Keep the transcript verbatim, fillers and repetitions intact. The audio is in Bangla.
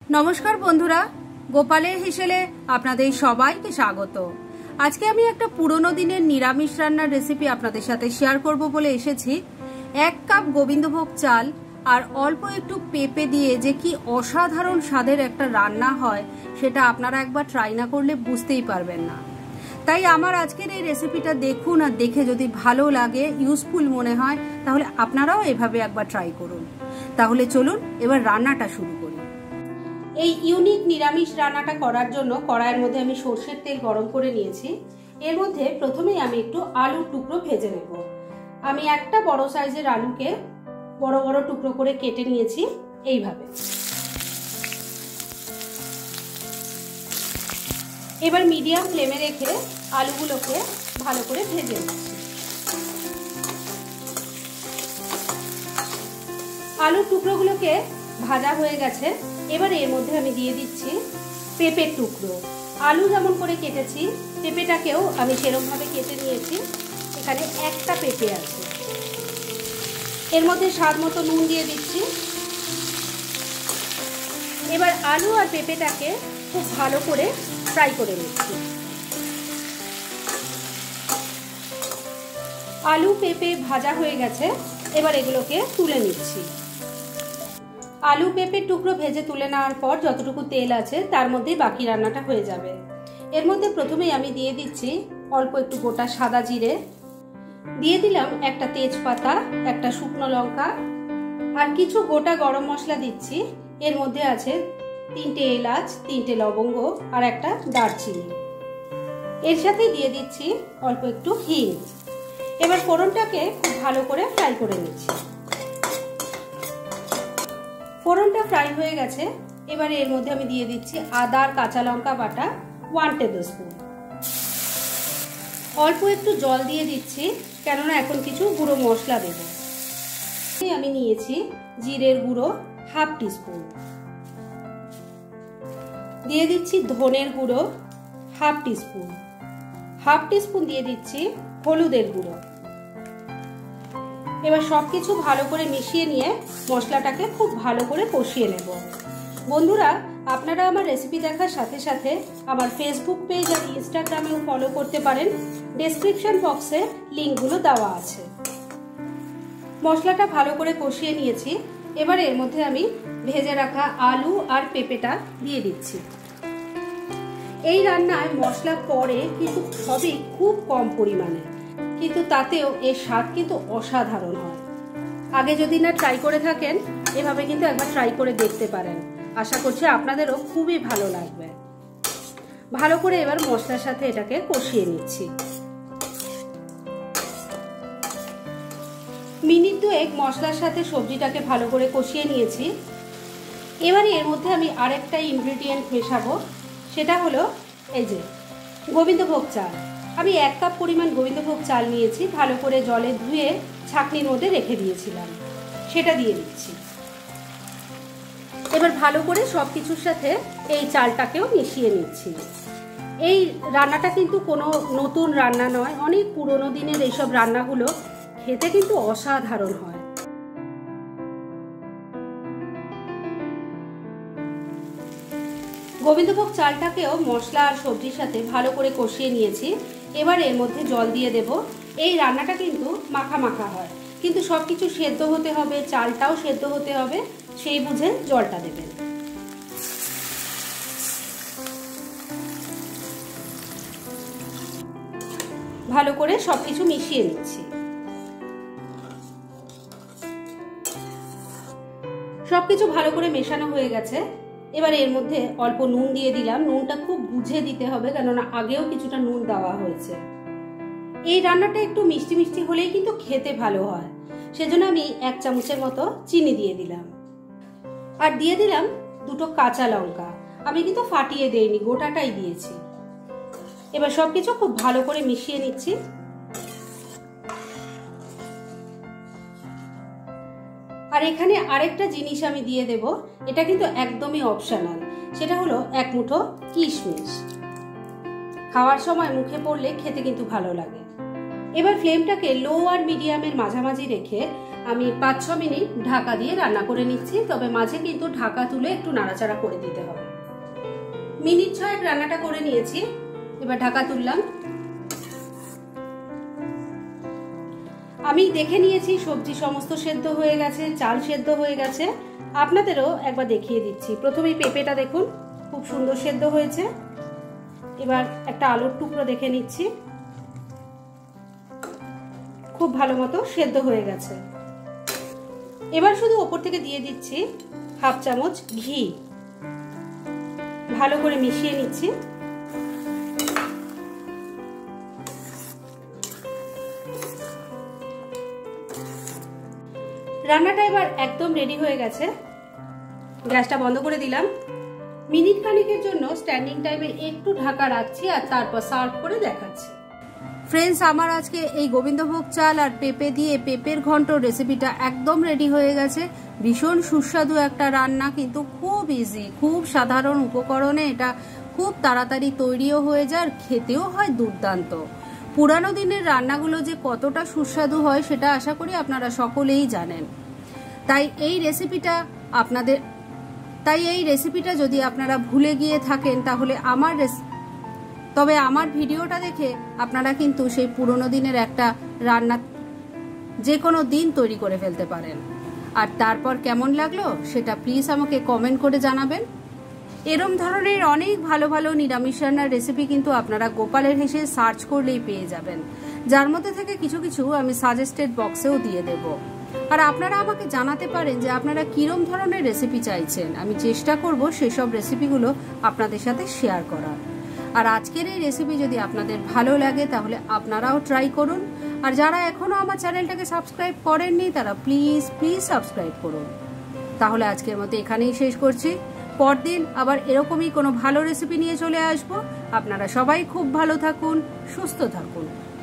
নমস্কার বন্ধুরা, গোপালের হিসেলে আপনাদের সবাইকে স্বাগত। আজকে আমি একটা পুরনো দিনের নিরামিষ রান্নার রেসিপি আপনাদের সাথে শেয়ার করব বলে এসেছি। এক কাপ গোবিন্দভোগ চাল আর অল্প একটু পেঁপে দিয়ে যে কি অসাধারণ স্বাদের একটা রান্না হয়, সেটা আপনারা একবার ট্রাই না করলে বুঝতেই পারবেন না। তাই আমার আজকের এই রেসিপিটা দেখুন, আর দেখে যদি ভালো লাগে, ইউজফুল মনে হয়, তাহলে আপনারাও এভাবে একবার ট্রাই করুন। তাহলে চলুন এবার রান্নাটা শুরু করি। এই ইউনিক নিরামিষ রান্নাটা করার জন্য কড়াইয়ের মধ্যে আমি সর্ষের তেল গরম করে নিয়েছি। এর মধ্যে প্রথমেই আমি একটু আলুর টুকরো ভেজে নেব। আমি একটা বড় সাইজের আলুকে বড় বড় টুকরো করে কেটে নিয়েছি এইভাবে। এবার মিডিয়াম ফ্লেমে রেখে আলুগুলোকে ভালো করে ভেজে নিচ্ছি। আলুর টুকরোগুলোকে ভাজা হয়ে গেছে। এবার এর মধ্যে আমি দিয়ে দিচ্ছি পেঁপের টুকরো। আলু যেমন করে কেটেছি, পেঁপেটাকেও আমি সেরকম ভাবে কেটে নিয়েছি। এখানে একটা পেঁপে আছে। এর মধ্যে স্বাদ মতো নুন দিয়ে দিচ্ছি। এবার আলু আর পেঁপেটাকে খুব ভালো করে ফ্রাই করে নিচ্ছি। আলু পেঁপে ভাজা হয়ে গেছে। এবার এগুলোকে তুলে নিচ্ছি। আলু পেঁপের টুকরো ভেজে তুলে নেওয়ার পর যতটুকু তেল আছে তার মধ্যেই বাকি রান্নাটা হয়ে যাবে। এর মধ্যে প্রথমেই আমি দিয়ে দিচ্ছি অল্প একটু গোটা সাদা জিরে, দিয়ে দিলাম একটা তেজপাতা, একটা শুকনো লঙ্কা, আর কিছু গোটা গরম মশলা দিচ্ছি। এর মধ্যে আছে তিনটে এলাচ, তিনটে লবঙ্গ আর একটা দারচিনি। এর সাথে দিয়ে দিচ্ছি অল্প একটু হিং। এবার ফোড়নটাকে খুব ভালো করে ফ্রাই করে নিচ্ছি। ফোড়নটা ফ্রাই হয়ে গেছে। এবারে এর মধ্যে আমি দিয়ে দিচ্ছি আদা আর কাঁচা লঙ্কা বাটা ওয়ান টেবিল স্পুন। অল্প একটু জল দিয়ে দিচ্ছি, কেননা এখন কিছু গুঁড়ো মশলা দেব। আমি নিয়েছি জিরের গুঁড়ো হাফ টিস্পুন, দিয়ে দিচ্ছি ধনের গুঁড়ো হাফ টিস্পুন, হাফ টিস্পুন দিয়ে দিচ্ছি হলুদের গুঁড়ো। এবার সবকিছু ভালো করে মিশিয়ে নিয়ে মশলাটাকে খুব ভালো করে কষিয়ে নেব। বন্ধুরা, আপনারা আমার রেসিপি দেখার সাথে সাথে আমার ফেসবুক পেজ আর ইনস্টাগ্রামেও ফলো করতে পারেন। ডেসক্রিপশন বক্সে লিঙ্কগুলো দেওয়া আছে। মশলাটা ভালো করে কষিয়ে নিয়েছি। এবার এর মধ্যে আমি ভেজে রাখা আলু আর পেঁপেটা দিয়ে দিচ্ছি। এই রান্নায় মশলা পড়ে কিন্তু সবই খুব কম পরিমাণে, কিন্তু তাতেও এর স্বাদ কিন্তু অসাধারণ হয়। আগে যদি না ট্রাই করে থাকেন, এভাবে কিন্তু একবার ট্রাই করে দেখতে পারেন। আশা করছি আপনাদেরও খুবই ভালো লাগবে। ভালো করে এবার মশলার সাথে এটাকে কষিয়ে নিচ্ছি। মিনিট দুয়েক মশলার সাথে সবজিটাকে ভালো করে কষিয়ে নিয়েছি। এবারে এর মধ্যে আমি আরেকটা ইনগ্রেডিয়েন্ট মেশাবো। সেটা হলো এই যে গোবিন্দভোগ চাল। আমি এক কাপ পরিমাণ গোবিন্দভোগ চাল নিয়েছি, ভালো করে জলে ধুয়ে ছাঁকনির মধ্যে রেখে দিয়েছিলাম। সেটা দিয়ে দিচ্ছি। এবার ভালো করে সব কিছুর সাথে এই চালটাকেও মিশিয়ে নিচ্ছি। এই রান্নাটা কিন্তু কোনো নতুন রান্না নয়, অনেক পুরনো দিনের এইসব রান্নাগুলো খেতে কিন্তু অসাধারণ হয়। গোবিন্দভোগ চালটাকেও মশলা আর সবজির সাথে ভালো করে কষিয়ে নিয়েছি। এবার এর মধ্যে জল দিয়ে দেব। এই রান্নাটা কিন্তু মাখা মাখা হয়, কিন্তু সব কিছু সেদ্ধ হতে হবে, চালটাও সেদ্ধ হতে হবে, সেই বুঝে জলটা দেবেন। ভালো করে সবকিছু মিশিয়ে নিচ্ছি। সবকিছু ভালো করে মেশানো হয়ে গেছে। এবার এর মধ্যে অল্প নুন দিয়ে দিলাম। নুনটা খুব বুঝে দিতে হবে, কেননা আগেও কিছুটা নুন দেওয়া হয়েছে। এই রান্নাটা একটু মিষ্টি মিষ্টি হলেই কিন্তু খেতে ভালো হয়, সেজন্য আমি এক চামচের মতো চিনি দিয়ে দিলাম। আর দিয়ে দিলাম দুটো কাঁচা লঙ্কা। আমি কিন্তু ফাটিয়ে দেইনি, গোটাটাই দিয়েছি। এবার সবকিছু খুব ভালো করে মিশিয়ে নিচ্ছি। আর এখানে আরেকটা জিনিস আমি দিয়ে দেব, এটা কিন্তু একদমই অপশনাল। সেটা হলো এক মুঠো কিশমিশ। খাওয়ার সময় মুখে পড়লে খেতে কিন্তু ভালো লাগে। এবার ফ্লেমটাকে লো আর মিডিয়ামের মাঝামাঝি রেখে আমি পাঁচ ছ মিনিট ঢাকা দিয়ে রান্না করে নিচ্ছি, তবে মাঝে কিন্তু ঢাকা তুলে একটু নাড়াচাড়া করে দিতে হবে। মিনিট ছয়েক রান্নাটা করে নিয়েছি, এবার ঢাকা তুললাম। আমি দেখে নিয়েছি সবজি সমস্ত সেদ্ধ হয়ে গেছে, চাল সেদ্ধ হয়ে গেছে। আপনাদেরও একবার দেখিয়ে দিচ্ছি। প্রথমেই পেঁপেটা দেখুন খুব সুন্দর সেদ্ধ হয়েছে। এবার একটা আলুর টুকরো দেখে নিচ্ছি, খুব ভালো মতো সেদ্ধ হয়ে গেছে। এবার শুধু ওপর থেকে দিয়ে দিচ্ছি হাফ চামচ ঘি, ভালো করে মিশিয়ে নিচ্ছি। রান্নাটা এবার একদম রেডি হয়ে গেছে, গ্যাসটা বন্ধ করে দিলাম। মিনিট খানিকের জন্য স্ট্যান্ডিং টাইমে একটু ঢাকা রাখছি আর তারপর সার্ভ করে দেখাচ্ছি। ফ্রেন্ডস, আমার আজকে এই গোবিন্দভোগ চাল আর পেঁপে দিয়ে পেঁপের ঘন্ট রেসিপিটা একদম রেডি হয়ে গেছে। ভীষণ সুস্বাদু একটা রান্না, কিন্তু খুব ইজি, খুব সাধারণ উপকরণে এটা খুব তাড়াতাড়ি তৈরিও হয়ে যায় আর খেতেও হয় দুর্দান্ত। পুরানো দিনের রান্নাগুলো যে কতটা সুস্বাদু হয় সেটা আশা করি আপনারা সকলেই জানেন। তাই এই রেসিপিটা আপনাদের তাই এই রেসিপিটা যদি আপনারা ভুলে গিয়ে থাকেন তাহলে আমার তবে আমার ভিডিওটা দেখে আপনারা কিন্তু সেই পুরনো দিনের একটা রান্না যে কোনো দিন তৈরি করে ফেলতে পারেন। আর তারপর কেমন লাগলো সেটা প্লিজ আমাকে কমেন্ট করে জানাবেন। এরম ধরনের অনেক ভালো ভালো নিরামিষ রান্নার রেসিপি কিন্তু আপনারা গোপালের হেসে সার্চ করলেই পেয়ে যাবেন, যার মধ্যে থেকে কিছু কিছু আমি সাজেস্টেড বক্সেও দিয়ে দেব। আর আপনারা আমাকে জানাতে পারেন যে আপনারা কিরম ধরনের রেসিপি চাইছেন, আমি চেষ্টা করব সেসব রেসিপিগুলো আপনাদের সাথে শেয়ার করার। আর আজকের এই রেসিপি যদি আপনাদের ভালো লাগে তাহলে আপনারাও ট্রাই করুন। আর যারা এখনো আমার চ্যানেলটাকে সাবস্ক্রাইব করেননি তারা প্লিজ প্লিজ সাবস্ক্রাইব করুন। তাহলে আজকের মতো এখানেই শেষ করছি। পরদিন আবার এরকমই কোনো ভালো রেসিপি নিয়ে চলে আসব। আপনারা সবাই খুব ভালো থাকুন, সুস্থ থাকুন।